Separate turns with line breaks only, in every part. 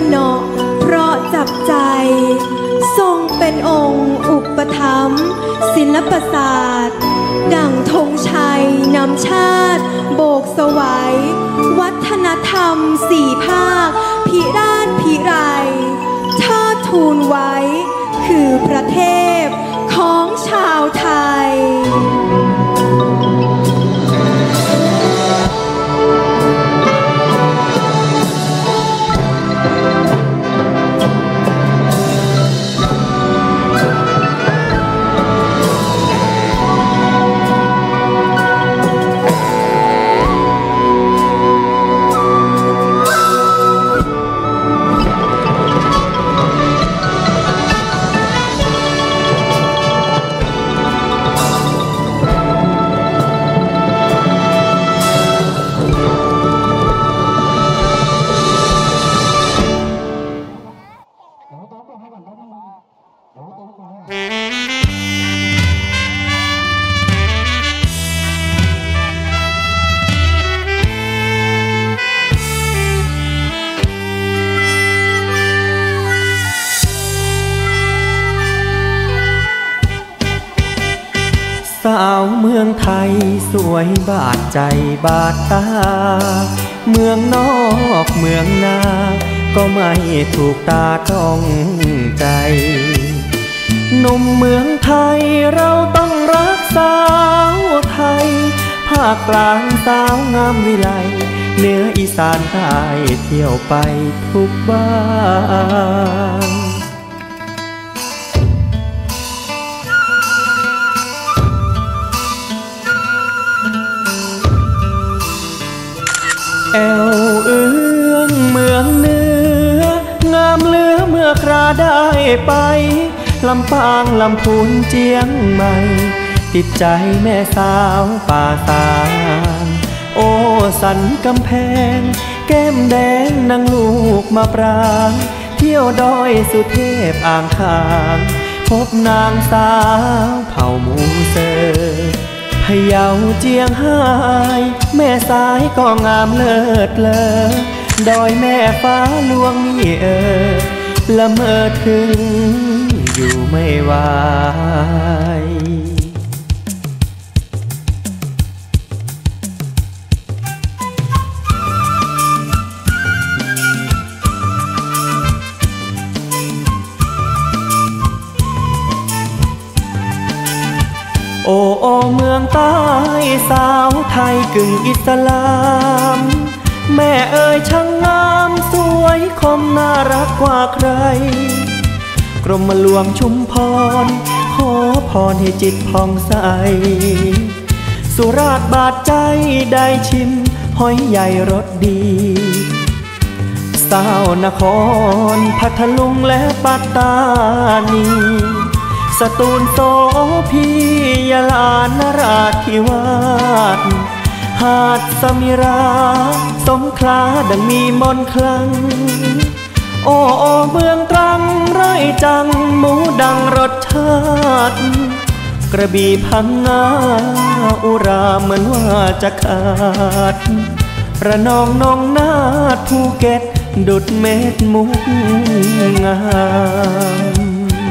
เนาะเพราะจับใจทรงเป็นองค์อุปถัมภ์ศิลปศาสตร์ดั่งธงชัยนำชาติโบกสวายวัฒนธรรมสี่ภาคพิราชพิไรเทิดทูนไว้คือพระเทพของชาวไทย
สาวเมืองไทยสวยบาดใจบาดตาเมืองนอกเมืองนาก็ไม่ถูกตาต้องใจหนุ่มเมืองไทยเราต้องรักสาวไทยภาคกลางสาวงามวิไลเหนืออีสานใต้เที่ยวไปทุกบ้านแอวเอื้องเมืองเหนืองามเหลือเมื่อคราได้ไปลำปางลำพูนเจียงใหม่ติดใจแม่สาวป่าสางโอ้สันกำแพงแก้มแดงนางลูกมาปรางเที่ยวดอยสุเทพอ่างขางพบนางสาวเผ่ามูเซอพะเยาเจียงไฮ้แม่สายก็งามเลิศเลอดอยแม่ฟ้าลวงนี่ละเมอถึงอยู่ไม่ไหวโอ้โอเมืองใต้สาวไทยกึ่งอิสลามแม่เอ๋ยช่างงามสวยคมน่ารักกว่าใครกรมหลวงชุมพรขอพรให้จิตผ่องใสสุราษฎร์บาดใจได้ชิมหอยใหญ่รสดีสาวนครพัทลุงและปัตตานีสตูลโสพียะลานราธิวาสหาดสมิราสงขลาดังมีมนต์คลังโอ้โอเมืองตรังไร่จังหมูดังรสชาติกระบี่พังงาอุราเหมือนว่าจะขาดระนองนองนาดภูเก็ตดุดเม็ดมุกงาม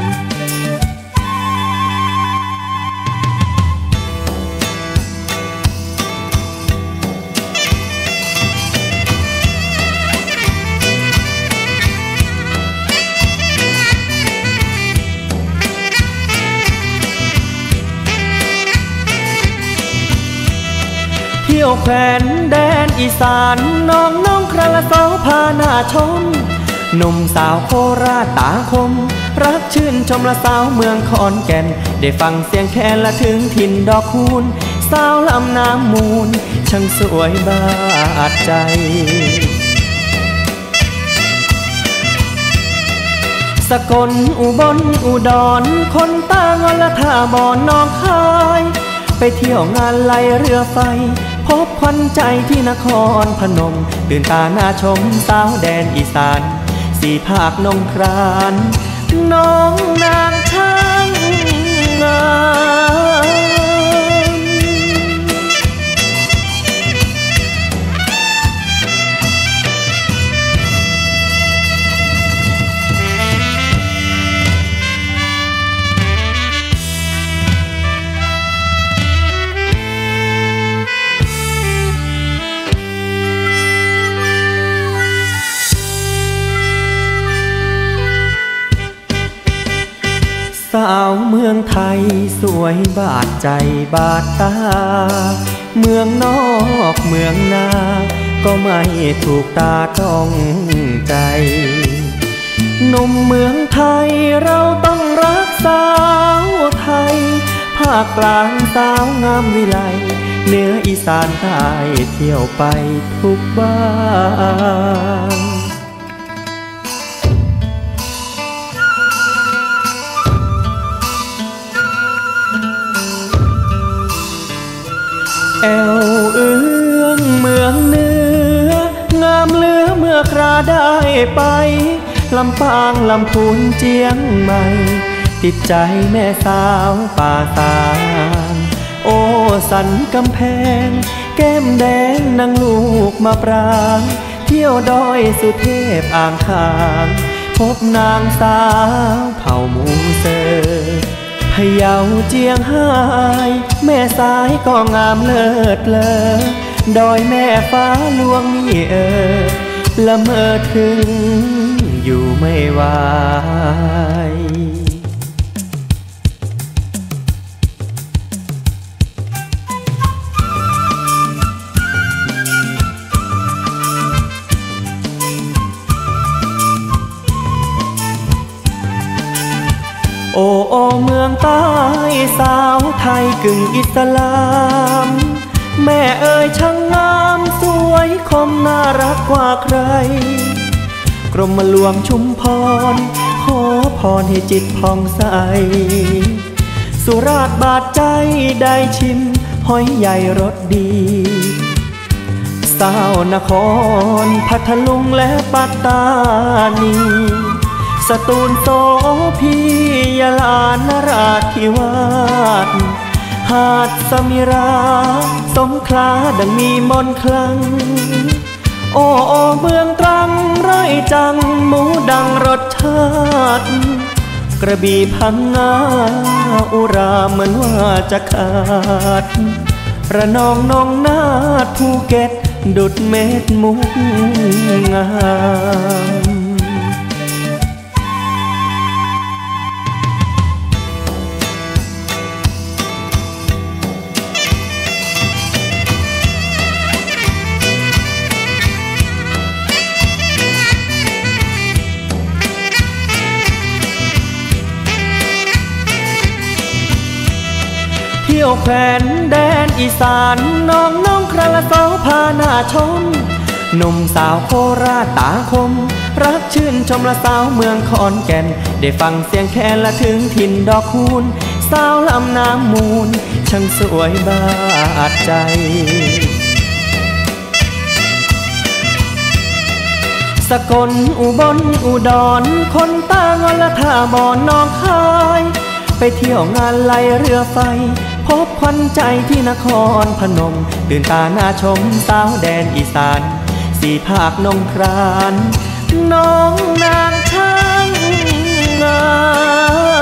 เที่ยวแขวนแดนอีสานน้องคราละเสาพาหน้าชมหนุ่มสาวโคราชตาคมรักชื่นชมละสาวเมืองขอนแก่นได้ฟังเสียงแคนละถึงถิ่นดอกคูณสาวลำน้ำมูลช่างสวยบาดใจสกลอุบลอุดรคนตางอละท่าบ่อนน้องคายไปเที่ยวงานไหลเรือไฟพบควันใจที่นครพนมตื่นตาหน้าชมสาวแดนอีสานสี่ภาคนงครานน้องนางช่างงามสวยบาดใจบาดตาเมืองนอกเมืองนาก็ไม่ถูกตาต้องใจหนุ่มเมืองไทยเราต้องรักสาวไทยภาคกลางสาวงามวิไลเหนืออีสานใต้เที่ยวไปทุกบ้านแอวเอื้องเมืองเหนืองามเหลือเมื่อคราได้ไปลำปางลำพูนเจียงใหม่ติดใจแม่สาวป่าสางโอ้สันกำแพงแก้มแดงนางลูกมาปรางเที่ยวดอยสุเทพอ่างขางพบนางสาวเผ่ามูเซอพะเยาเจียงไฮ้แม่สายก็งามเลิศเลอดอยแม่ฟ้าลวงนี่ละเมอถึงอยู่ไม่ไหวโอ้โอเมืองใต้สาวไทยกึ่งอิสลามแม่เอ๋ยช่างงามสวยคมน่ารักกว่าใครกรมหลวงชุมพรขอพรให้จิตผ่องใสสุราษฎร์บาดใจได้ชิมหอยใหญ่รสดีสาวนครพัทลุงและปัตตานีสตูลโสพียะลานราธิวาสหาดสมิราสงขลาดังมีมนต์คลังโอ้โอเมืองตรังไร่จังหมูดังรสชาติกระบี่พังงาอุราเหมือนว่าจะขาดระนองนองนาดภูเก็ตดุดเม็ดมุกงามเที่ยวแขวนแดนอีสานน้องคราละเสาพาหน้าชมหนุ่มสาวโคราชตาคมรักชื่นชมละสาวเมืองขอนแก่นได้ฟังเสียงแคนละถึงถิ่นดอกคูณสาวลำน้ำมูลช่างสวยบาดใจสกลอุบลอุดรคนตางอละท่าบ่อนน้องคายไปเที่ยวงานไหลเรือไฟพบควันใจที่นครพนมตื่นตาหน้าชมสาวแดนอีสานสี่ภาคนงครานน้องนางช่างงาม